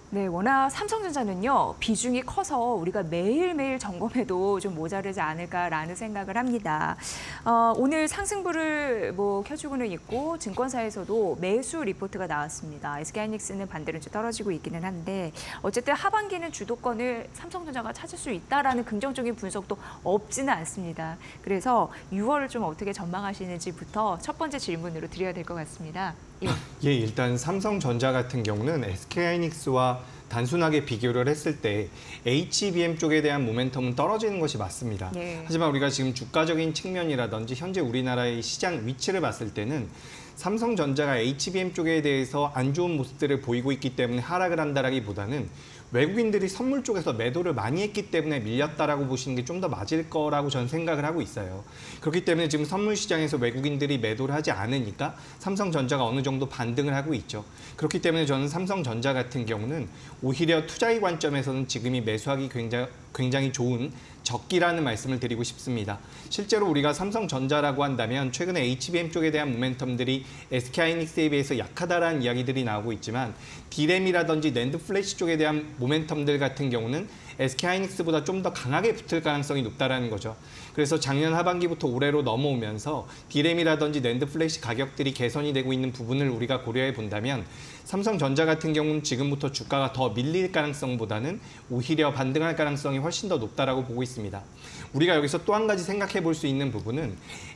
네, 워낙 삼성전자는요, 비중이 커서 우리가 매일매일 점검해도 좀 모자르지 않을까라는 생각을 합니다. 오늘 상승부를 켜주고는 있고, 증권사에서도 매수 리포트가 나왔습니다. SK하이닉스는 반대로 좀 떨어지고 있기는 한데, 어쨌든 하반기는 주도권을 삼성전자가 찾을 수 있다라는 긍정적인 분석도 없지는 않습니다. 그래서 6월을 좀 어떻게 전망하시는지부터 첫 번째 질문으로 드려야 될 것 같습니다. 예, 일단 삼성전자 같은 경우는 SK하이닉스와 단순하게 비교를 했을 때 HBM 쪽에 대한 모멘텀은 떨어지는 것이 맞습니다. 네. 하지만 우리가 지금 주가적인 측면이라든지 현재 우리나라의 시장 위치를 봤을 때는 삼성전자가 HBM 쪽에 대해서 안 좋은 모습들을 보이고 있기 때문에 하락을 한다라기보다는 외국인들이 선물 쪽에서 매도를 많이 했기 때문에 밀렸다라고 보시는 게 좀 더 맞을 거라고 저는 생각을 하고 있어요. 그렇기 때문에 지금 선물 시장에서 외국인들이 매도를 하지 않으니까 삼성전자가 어느 정도 반등을 하고 있죠. 그렇기 때문에 저는 삼성전자 같은 경우는 오히려 투자의 관점에서는 지금이 매수하기 굉장히 좋은 적기라는 말씀을 드리고 싶습니다. 실제로 우리가 삼성전자라고 한다면 최근에 HBM 쪽에 대한 모멘텀들이 SK하이닉스에 비해서 약하다라는 이야기들이 나오고 있지만 D램이라든지 낸드 플래시 쪽에 대한 모멘텀들 같은 경우는 SK하이닉스보다 좀 더 강하게 붙을 가능성이 높다라는 거죠. 그래서 작년 하반기부터 올해로 넘어오면서 D램이라든지 낸드 플래시 가격들이 개선이 되고 있는 부분을 우리가 고려해 본다면 삼성전자 같은 경우는 지금부터 주가가 더 밀릴 가능성보다는 오히려 반등할 가능성이 훨씬 더 높다라고 보고 있습니다. 우리가 여기서 또 한 가지 생각해 볼 수 있는 부분은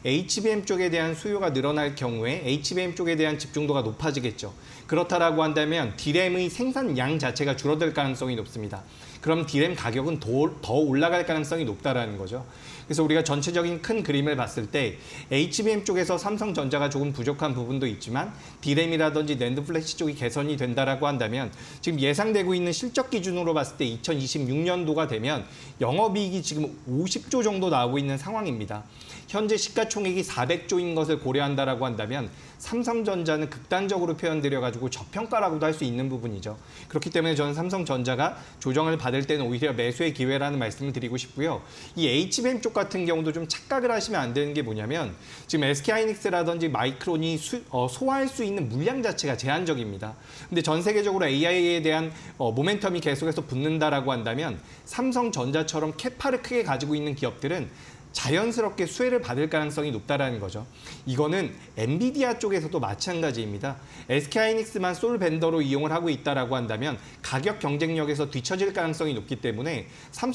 HBM 쪽에 대한 수요가 늘어날 경우에 HBM 쪽에 대한 집중도가 높아지겠죠. 그렇다라고 한다면 D램의 생산량 자체가 줄어들 가능성이 높습니다. 그럼 D램 가격은 더 올라갈 가능성이 높다라는 거죠. 그래서 우리가 전체적인 큰 그림을 봤을 때 HBM 쪽에서 삼성전자가 조금 부족한 부분도 있지만 D램이라든지 낸드 플래시 쪽이 개선이 된다라고 한다면 지금 예상되고 있는 실적 기준으로 봤을 때 2026년도가 되면 영업이익이 지금 50조 정도 나오고 있는 상황입니다. 현재 시가총액이 400조인 것을 고려한다라고 한다면 삼성전자는 극단적으로 표현드려가지고 저평가라고도 할 수 있는 부분이죠. 그렇기 때문에 저는 삼성전자가 조정을 받을 때는 오히려 매수의 기회라는 말씀을 드리고 싶고요. 이 HBM 쪽 같은 경우도 좀 착각을 하시면 안 되는 게 뭐냐면 지금 SK하이닉스라든지 마이크론이 소화할 수 있는 물량 자체가 제한적입니다. 근데 전 세계적으로 AI에 대한 모멘텀이 계속해서 붙는다라고 한다면 삼성전자처럼 캐파를 크게 가지고 있는 기업들은 자연스럽게 수혜를 받을 가능성이 높다라는 거죠. 이거는 엔비디아 쪽에서도 마찬가지입니다. SK하이닉스만 솔 벤더로 이용을 하고 있다라고 한다면 가격 경쟁력에서 뒤처질 가능성이 높기 때문에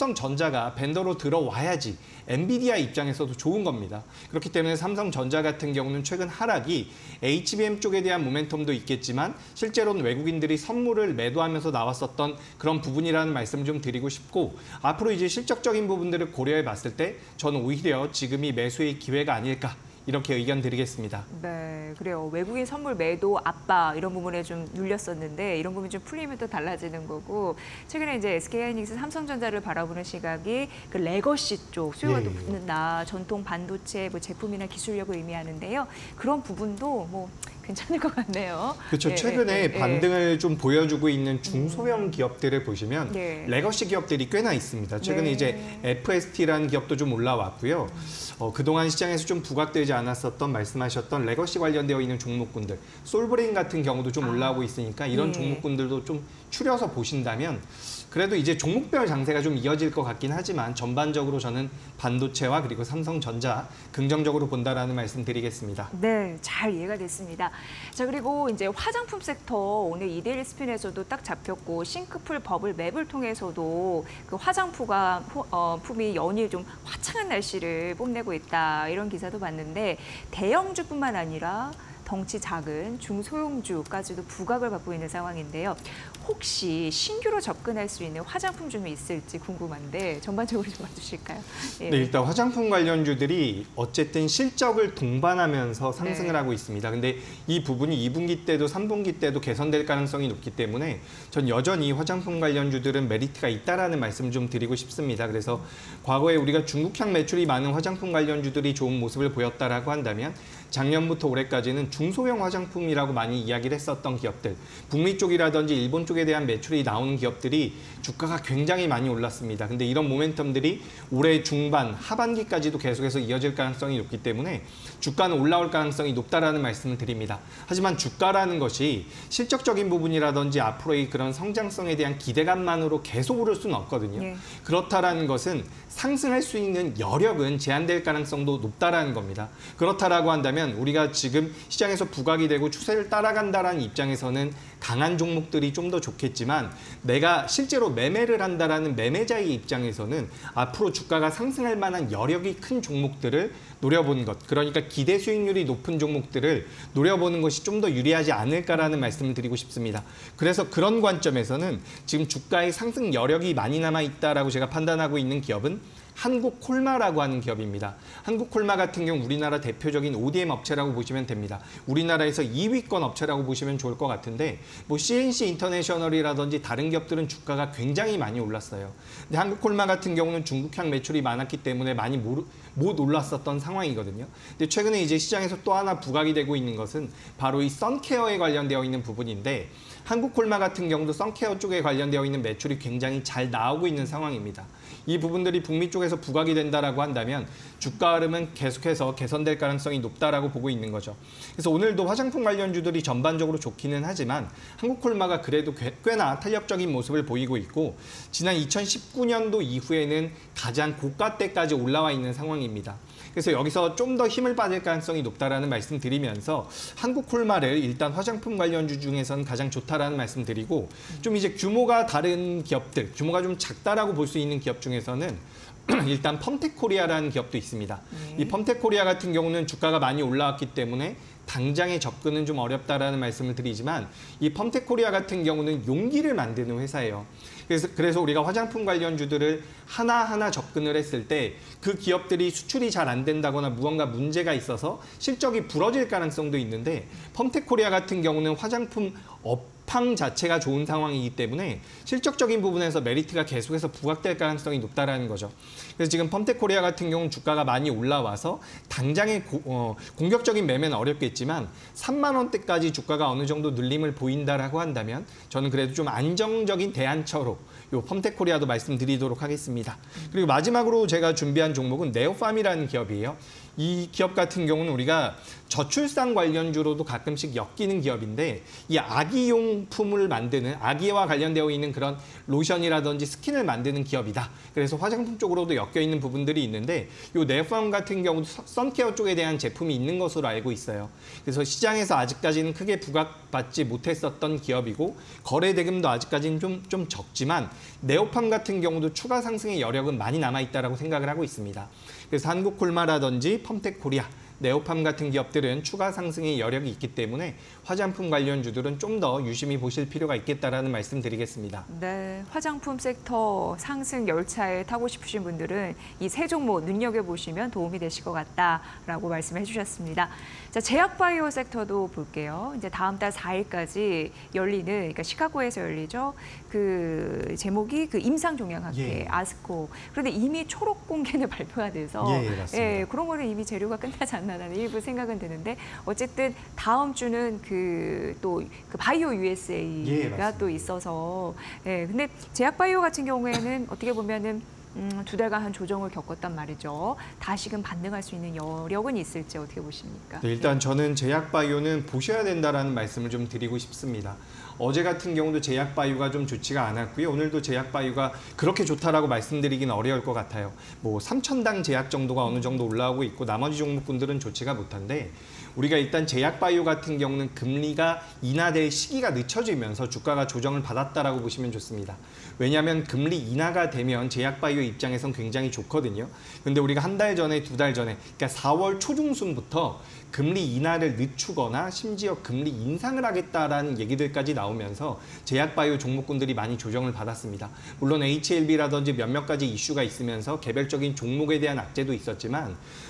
삼성전자가 벤더로 들어와야지 엔비디아 입장에서도 좋은 겁니다. 그렇기 때문에 삼성전자 같은 경우는 최근 하락이 HBM 쪽에 대한 모멘텀도 있겠지만 실제로는 외국인들이 선물을 매도하면서 나왔었던 그런 부분이라는 말씀 좀 드리고 싶고 앞으로 이제 실적적인 부분들을 고려해 봤을 때 저는 오히려 지금이 매수의 기회가 아닐까 이렇게 의견 드리겠습니다. 네, 그래요. 외국인 선물 매도 압박 이런 부분에 좀 눌렸었는데 이런 부분이 좀 풀리면 또 달라지는 거고 최근에 이제 SK하이닉스 삼성전자를 바라보는 시각이 그 레거시 쪽 수요가 또 붙는다. 전통 반도체 제품이나 기술력을 의미하는데요. 그런 부분도 괜찮을 것 같네요. 그렇죠. 최근에 반등을 좀 보여주고 있는 중소형 기업들을 보시면 레거시 기업들이 꽤나 있습니다. 최근에 이제 FST라는 기업도 좀 올라왔고요. 그동안 시장에서 좀 부각되지 않았었던 말씀하셨던 레거시 관련되어 있는 종목군들, 솔브레인 같은 경우도 좀 올라오고 있으니까 이런 종목군들도 좀 추려서 보신다면 그래도 이제 종목별 장세가 좀 이어질 것 같긴 하지만 전반적으로 저는 반도체와 그리고 삼성전자 긍정적으로 본다라는 말씀 드리겠습니다. 네, 잘 이해가 됐습니다. 자, 그리고 이제 화장품 섹터 오늘 이데일리 스핀에서도 딱 잡혔고 싱크풀 버블 맵을 통해서도 그 화장품이 연일 좀 화창한 날씨를 뽐내고 있다 이런 기사도 봤는데 대형주뿐만 아니라 덩치 작은 중소형주까지도 부각을 받고 있는 상황인데요. 혹시 신규로 접근할 수 있는 화장품 중에 있을지 궁금한데 전반적으로 좀 봐주실까요? 네, 일단 화장품 관련주들이 어쨌든 실적을 동반하면서 상승을 하고 있습니다. 근데 이 부분이 2분기 때도 3분기 때도 개선될 가능성이 높기 때문에 전 여전히 화장품 관련주들은 메리트가 있다라는 말씀 좀 드리고 싶습니다. 그래서 과거에 우리가 중국향 매출이 많은 화장품 관련주들이 좋은 모습을 보였다라고 한다면 작년부터 올해까지는 중소형 화장품이라고 많이 이야기를 했었던 기업들, 북미 쪽이라든지 일본 쪽에 대한 매출이 나오는 기업들이 주가가 굉장히 많이 올랐습니다. 근데 이런 모멘텀들이 올해 중반, 하반기까지도 계속해서 이어질 가능성이 높기 때문에 주가는 올라올 가능성이 높다라는 말씀을 드립니다. 하지만 주가라는 것이 실적적인 부분이라든지 앞으로의 그런 성장성에 대한 기대감만으로 계속 오를 수는 없거든요. 예. 그렇다라는 것은 상승할 수 있는 여력은 제한될 가능성도 높다라는 겁니다. 그렇다라고 한다면 우리가 지금 시장에서 부각이 되고 추세를 따라간다라는 입장에서는 강한 종목들이 좀 더 좋겠지만 내가 실제로 매매를 한다라는 매매자의 입장에서는 앞으로 주가가 상승할 만한 여력이 큰 종목들을 노려보는 것, 그러니까 기대 수익률이 높은 종목들을 노려보는 것이 좀 더 유리하지 않을까라는 말씀을 드리고 싶습니다. 그래서 그런 관점에서는 지금 주가의 상승 여력이 많이 남아있다라고 제가 판단하고 있는 기업은 한국콜마라고 하는 기업입니다. 한국콜마 같은 경우 우리나라 대표적인 ODM 업체라고 보시면 됩니다. 우리나라에서 2위권 업체라고 보시면 좋을 것 같은데 뭐 CNC 인터내셔널이라든지 다른 기업들은 주가가 굉장히 많이 올랐어요. 근데 한국콜마 같은 경우는 중국향 매출이 많았기 때문에 많이 못 올랐었던 상황이거든요. 근데 최근에 이제 시장에서 또 하나 부각이 되고 있는 것은 바로 이 선케어에 관련되어 있는 부분인데 한국콜마 같은 경우도 선케어 쪽에 관련되어 있는 매출이 굉장히 잘 나오고 있는 상황입니다. 이 부분들이 북미 쪽에서 부각이 된다라고 한다면 주가 흐름은 계속해서 개선될 가능성이 높다라고 보고 있는 거죠. 그래서 오늘도 화장품 관련주들이 전반적으로 좋기는 하지만 한국콜마가 그래도 꽤나 탄력적인 모습을 보이고 있고 지난 2019년도 이후에는 가장 고가 때까지 올라와 있는 상황입니다. 그래서 여기서 좀 더 힘을 빠질 가능성이 높다라는 말씀 드리면서 한국콜마를 일단 화장품 관련주 중에서는 가장 좋다라는 말씀 드리고 좀 이제 규모가 다른 기업들, 규모가 좀 작다라고 볼 수 있는 기업 중에서는 일단 펌텍코리아라는 기업도 있습니다. 이 펌텍코리아 같은 경우는 주가가 많이 올라왔기 때문에 당장의 접근은 좀 어렵다라는 말씀을 드리지만 이 펌텍코리아 같은 경우는 용기를 만드는 회사예요. 그래서 우리가 화장품 관련주들을 하나하나 접근을 했을 때 그 기업들이 수출이 잘 안 된다거나 무언가 문제가 있어서 실적이 부러질 가능성도 있는데 펌텍코리아 같은 경우는 화장품 업황 자체가 좋은 상황이기 때문에 실적적인 부분에서 메리트가 계속해서 부각될 가능성이 높다라는 거죠. 그래서 지금 펌텍코리아 같은 경우는 주가가 많이 올라와서 당장의 공격적인 매매는 어렵겠지만 3만 원대까지 주가가 어느 정도 눌림을 보인다라고 한다면 저는 그래도 좀 안정적인 대안처로 요 펌텍코리아도 말씀드리도록 하겠습니다. 그리고 마지막으로 제가 준비한 종목은 네오팜이라는 기업이에요. 이 기업 같은 경우는 우리가 저출산 관련주로도 가끔씩 엮이는 기업인데 이 아기용품을 만드는 아기와 관련되어 있는 그런 로션이라든지 스킨을 만드는 기업이다. 그래서 화장품 쪽으로도 엮여 있는 부분들이 있는데 이 네오팜 같은 경우도 선케어 쪽에 대한 제품이 있는 것으로 알고 있어요. 그래서 시장에서 아직까지는 크게 부각받지 못했었던 기업이고 거래 대금도 아직까지는 좀 적지만 네오팜 같은 경우도 추가 상승의 여력은 많이 남아있다고 생각을 하고 있습니다. 그래서 한국콜마라든지 펌텍코리아, 네오팜 같은 기업들은 추가 상승의 여력이 있기 때문에 화장품 관련주들은 좀 더 유심히 보실 필요가 있겠다라는 말씀 드리겠습니다. 네, 화장품 섹터 상승 열차에 타고 싶으신 분들은 이 세 종목 눈여겨보시면 도움이 되실 것 같다라고 말씀해 주셨습니다. 자, 제약바이오 섹터도 볼게요. 이제 다음 달 4일까지 열리는, 그러니까 시카고에서 열리죠. 그 제목이 그 임상종양학회, 예. 아스코. 그런데 이미 초록 공개는 발표가 돼서 예, 맞습니다. 그런 거는 이미 재료가 끝나지 않나라는 일부 생각은 드는데 어쨌든 다음 주는 또 그 바이오 USA가 또 있어서 근데 제약바이오 같은 경우에는 어떻게 보면은 2달간 한 조정을 겪었단 말이죠. 다시금 반등할 수 있는 여력은 있을지 어떻게 보십니까? 네, 일단 저는 제약바이오는 보셔야 된다라는 말씀을 좀 드리고 싶습니다. 어제 같은 경우도 제약바이오가 좀 좋지가 않았고요. 오늘도 제약바이오가 그렇게 좋다라고 말씀드리기는 어려울 것 같아요. 뭐 3,000당 제약 정도가 어느 정도 올라오고 있고 나머지 종목군들은 좋지가 못한데 우리가 일단 제약바이오 같은 경우는 금리가 인하될 시기가 늦춰지면서 주가가 조정을 받았다라고 보시면 좋습니다. 왜냐하면 금리 인하가 되면 제약바이오 입장에선 굉장히 좋거든요. 근데 우리가 한 달 전에, 2달 전에, 그러니까 4월 초중순부터 금리 인하를 늦추거나 심지어 금리 인상을 하겠다라는 얘기들까지 나오면서 제약바이오 종목군들이 많이 조정을 받았습니다. 물론 HLB라든지 몇몇 가지 이슈가 있으면서 개별적인 종목에 대한 악재도 있었지만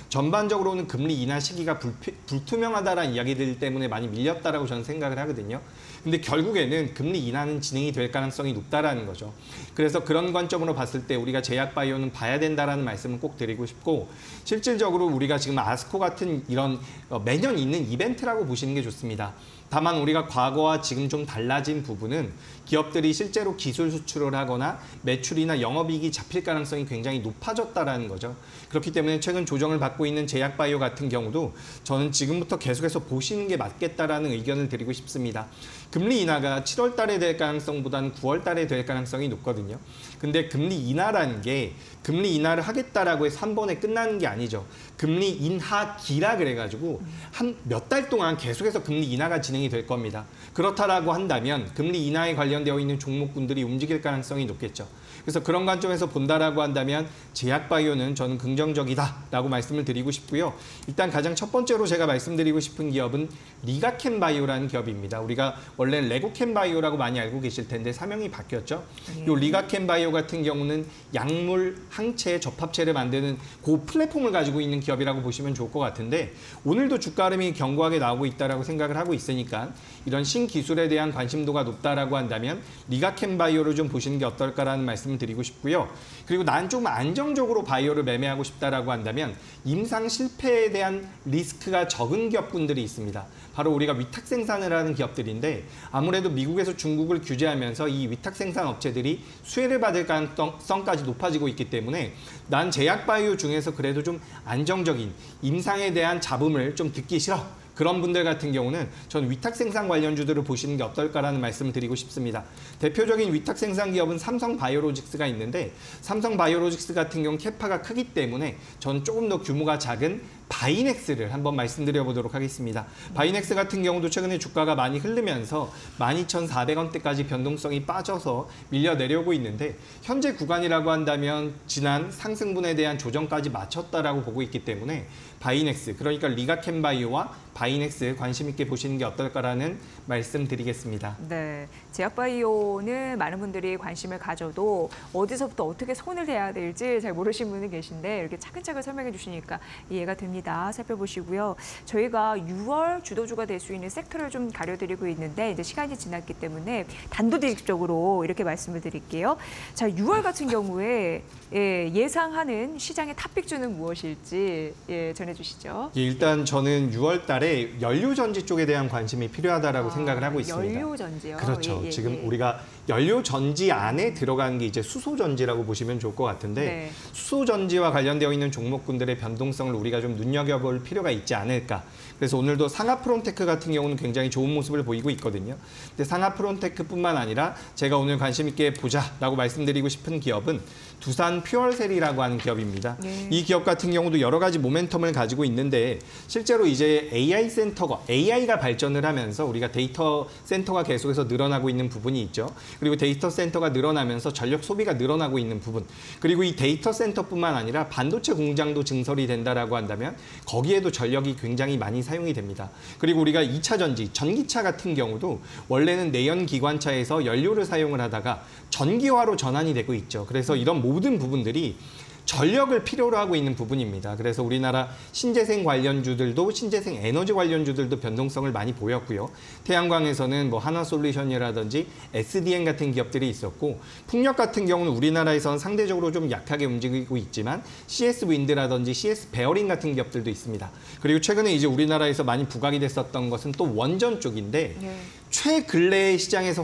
전반적으로는 금리 인하 시기가 불투명하다라는 이야기들 때문에 많이 밀렸다라고 저는 생각을 하거든요. 근데 결국에는 금리 인하는 진행이 될 가능성이 높다라는 거죠. 그래서 그런 관점으로 봤을 때 우리가 제약바이오는 봐야 된다라는 말씀을 꼭 드리고 싶고, 실질적으로 우리가 지금 아스코 같은 이런 매년 있는 이벤트라고 보시는 게 좋습니다. 다만 우리가 과거와 지금 좀 달라진 부분은 기업들이 실제로 기술 수출을 하거나 매출이나 영업이익이 잡힐 가능성이 굉장히 높아졌다라는 거죠. 그렇기 때문에 최근 조정을 받고 있는 제약바이오 같은 경우도 저는 지금부터 계속해서 보시는 게 맞겠다라는 의견을 드리고 싶습니다. 금리 인하가 7월 달에 될 가능성보다는 9월 달에 될 가능성이 높거든요. 근데 금리 인하라는 게 금리 인하를 하겠다라고 해서 한 번에 끝나는 게 아니죠. 금리 인하기라 그래가지고 한 몇 달 동안 계속해서 금리 인하가 진행이 될 겁니다. 그렇다라고 한다면 금리 인하에 관련되어 있는 종목군들이 움직일 가능성이 높겠죠. 그래서 그런 관점에서 본다라고 한다면 제약바이오는 저는 긍정적이다라고 말씀을 드리고 싶고요. 일단 가장 첫 번째로 제가 말씀드리고 싶은 기업은 리가켄바이오라는 기업입니다. 우리가 원래 레고켄바이오라고 많이 알고 계실 텐데 사명이 바뀌었죠. 이 리가켄바이오 같은 경우는 약물, 항체, 접합체를 만드는 그 플랫폼을 가지고 있는 기업이라고 보시면 좋을 것 같은데, 오늘도 주가 흐름이 견고하게 나오고 있다라고 생각을 하고 있으니까 이런 신기술에 대한 관심도가 높다라고 한다면 리가켄바이오를 좀 보시는 게 어떨까라는 말씀을 드리고 싶고요. 그리고 난 좀 안정적으로 바이오를 매매하고 싶다라고 한다면 임상 실패에 대한 리스크가 적은 기업군들이 있습니다. 바로 우리가 위탁 생산을 하는 기업들인데, 아무래도 미국에서 중국을 규제하면서 이 위탁 생산 업체들이 수혜를 받을 가능성까지 높아지고 있기 때문에 난 제약바이오 중에서 그래도 좀 안정적인 임상에 대한 잡음을 좀 듣기 싫어, 그런 분들 같은 경우는 전 위탁 생산 관련주들을 보시는 게 어떨까라는 말씀을 드리고 싶습니다. 대표적인 위탁 생산 기업은 삼성바이오로직스가 있는데, 삼성바이오로직스 같은 경우는 캐파가 크기 때문에 저는 조금 더 규모가 작은 바이넥스를 한번 말씀드려 보도록 하겠습니다. 바이넥스 같은 경우도 최근에 주가가 많이 흐르면서 12,400원대까지 변동성이 빠져서 밀려 내려오고 있는데, 현재 구간이라고 한다면 지난 상승분에 대한 조정까지 마쳤다라고 보고 있기 때문에 바이넥스, 그러니까 리가켄바이오와 바이넥스 관심 있게 보시는 게 어떨까라는 말씀 드리겠습니다. 네, 제약바이오는 많은 분들이 관심을 가져도 어디서부터 어떻게 손을 대야 될지 잘 모르시는 분이 계신데 이렇게 차근차근 설명해 주시니까 이해가 됩니다. 살펴보시고요. 저희가 6월 주도주가 될 수 있는 섹터를 좀 가려드리고 있는데 이제 시간이 지났기 때문에 단도직입적으로 이렇게 말씀을 드릴게요. 자, 6월 같은 경우에 예상하는 시장의 탑픽주는 무엇일지 전해주시죠. 일단 저는 6월 달에 연료전지 쪽에 대한 관심이 필요하다라고 생각을 하고 있습니다. 연료전지요? 그렇죠. 지금 우리가 연료전지 안에 들어가는 게 이제 수소전지라고 보시면 좋을 것 같은데, 네. 수소전지와 관련되어 있는 종목군들의 변동성을 우리가 좀 눈여겨볼 필요가 있지 않을까. 그래서 오늘도 상하프론테크 같은 경우는 굉장히 좋은 모습을 보이고 있거든요. 근데 상하프론테크뿐만 아니라 제가 오늘 관심 있게 보자라고 말씀드리고 싶은 기업은 두산 퓨얼셀이라고 하는 기업입니다. 네. 이 기업 같은 경우도 여러 가지 모멘텀을 가지고 있는데, 실제로 이제 AI가 발전을 하면서 우리가 데이터 센터가 계속해서 늘어나고 있는 부분이 있죠. 그리고 데이터 센터가 늘어나면서 전력 소비가 늘어나고 있는 부분, 그리고 이 데이터 센터뿐만 아니라 반도체 공장도 증설이 된다라고 한다면 거기에도 전력이 굉장히 많이 사용이 됩니다. 그리고 우리가 2차 전지, 전기차 같은 경우도 원래는 내연 기관차에서 연료를 사용을 하다가 전기화로 전환이 되고 있죠. 그래서 이런 모든 부분들이 전력을 필요로 하고 있는 부분입니다. 그래서 우리나라 신재생 관련주들도, 신재생 에너지 관련주들도 변동성을 많이 보였고요. 태양광에서는 뭐 하나솔루션이라든지 SDN 같은 기업들이 있었고, 풍력 같은 경우는 우리나라에서는 상대적으로 좀 약하게 움직이고 있지만 CS 윈드라든지 CS 베어링 같은 기업들도 있습니다. 그리고 최근에 이제 우리나라에서 많이 부각이 됐었던 것은 또 원전 쪽인데, 최근래 시장에서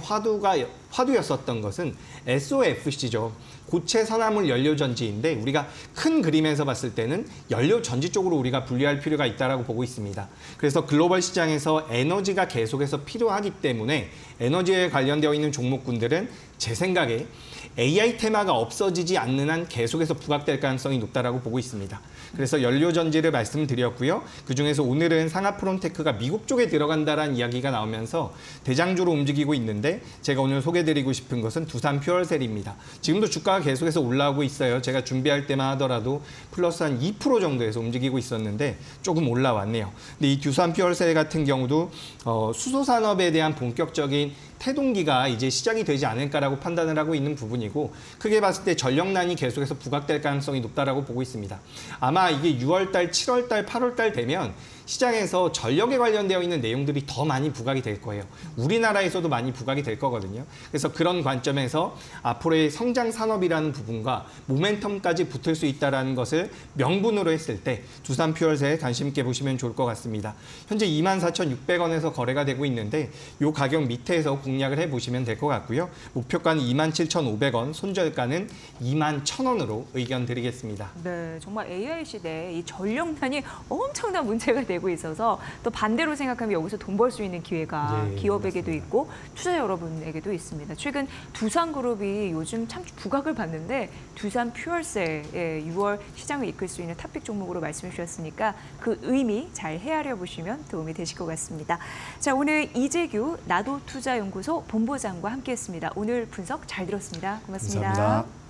화두였었던 것은 SOFC죠. 고체 산화물 연료전지인데, 우리가 큰 그림에서 봤을 때는 연료전지 쪽으로 우리가 분리할 필요가 있다고 보고 있습니다. 그래서 글로벌 시장에서 에너지가 계속해서 필요하기 때문에 에너지에 관련되어 있는 종목군들은 제 생각에 AI 테마가 없어지지 않는 한 계속해서 부각될 가능성이 높다고 보고 있습니다. 그래서 연료전지를 말씀드렸고요. 그중에서 오늘은 상하프론테크가 미국 쪽에 들어간다는 이야기가 나오면서 대장주로 움직이고 있는데, 제가 오늘 소개드린 추천해드리고 싶은 것은 두산 퓨얼셀입니다. 지금도 주가가 계속해서 올라오고 있어요. 제가 준비할 때만 하더라도 플러스 한 2% 정도에서 움직이고 있었는데 조금 올라왔네요. 근데 이 두산 퓨얼셀 같은 경우도 수소 산업에 대한 본격적인 태동기가 이제 시작이 되지 않을까라고 판단을 하고 있는 부분이고, 크게 봤을 때 전력난이 계속해서 부각될 가능성이 높다라고 보고 있습니다. 아마 이게 6월달, 7월달, 8월달 되면 시장에서 전력에 관련되어 있는 내용들이 더 많이 부각이 될 거예요. 우리나라에서도 많이 부각이 될 거거든요. 그래서 그런 관점에서 앞으로의 성장 산업이라는 부분과 모멘텀까지 붙을 수 있다는 것을 명분으로 했을 때 두산 퓨얼셀 관심 있게 보시면 좋을 것 같습니다. 현재 24,600원에서 거래가 되고 있는데 이 가격 밑에서 공략을 해보시면 될 것 같고요. 목표가는 27,500원, 손절가는 21,000원으로 의견 드리겠습니다. 네, 정말 AI 시대에 이 전력난이 엄청난 문제가 되고 있어서 또 반대로 생각하면 여기서 돈 벌 수 있는 기회가 기업에게도 있고 투자 여러분에게도 있습니다. 최근 두산그룹이 요즘 참 부각을 받는데 두산 퓨얼셀의 6월 시장을 이끌 수 있는 탑픽 종목으로 말씀해 주셨으니까 그 의미 잘 헤아려 보시면 도움이 되실 것 같습니다. 자, 오늘 이재규 나도투자연구소 본부장과 함께했습니다. 오늘 분석 잘 들었습니다. 고맙습니다. 감사합니다.